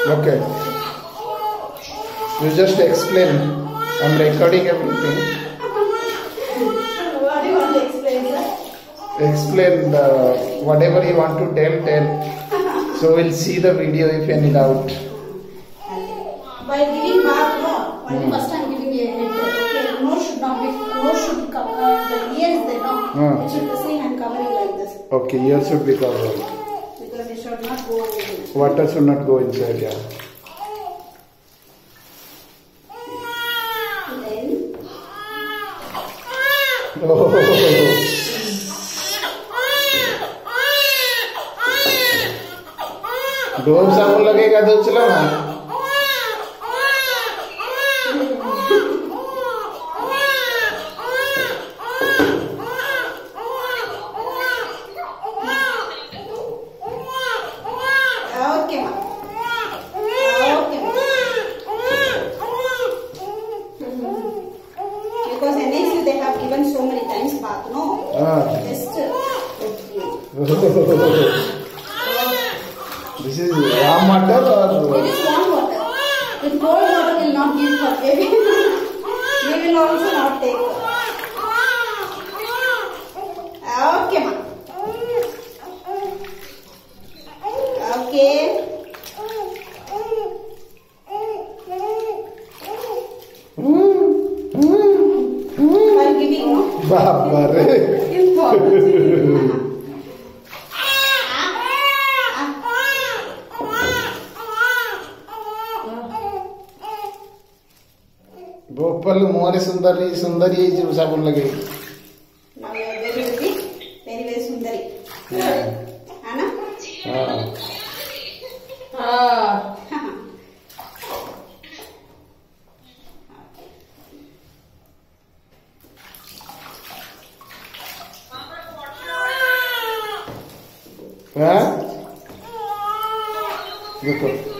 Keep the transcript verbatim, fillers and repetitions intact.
Okay. You just explain. I'm recording everything. What do you want to explain, sir? Explain the whatever you want to tell, tell. So we'll see the video if any doubt. By giving bath, no. Only hmm. first time giving a head. Okay, nose should not be. Nose should cover. Uh, the ear is there, no. Hmm. It should be seen and covering like this. Okay, ear should be covered. Because it should not go. Water should not go inside, yeah. Then. Oh. डोब साबुन लगेगा तो चलो ना. Okay, ma. Okay. Because N I C they have given so many times bath, no? Ah. Just. This is warm water or? It is warm water. With cold water will not give for baby. We will also not take. Okay, ma. Okay. While giving, no? Baba re. Gopal मुहरे सुंदरी सुंदरी जो साबुन लगे. Now you are very very very very sundari. है ना? हाँ. हाँ. हाँ? देखो.